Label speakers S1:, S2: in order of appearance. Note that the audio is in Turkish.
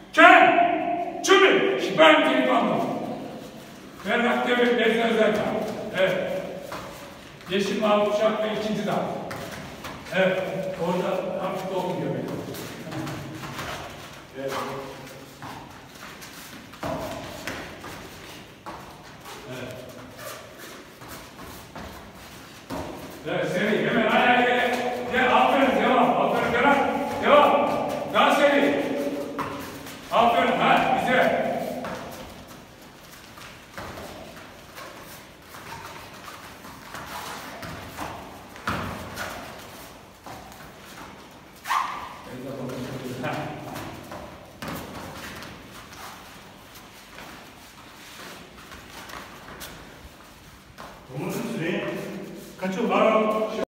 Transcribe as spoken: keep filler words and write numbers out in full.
S1: Ken! Çumi! Şipen Teyban'la. Ferhat Devlet Bezne Özel'den. Evet. Yeşil mavi kuşak ve ikinci dal. Evet. Orada hafif dokunuyor benim.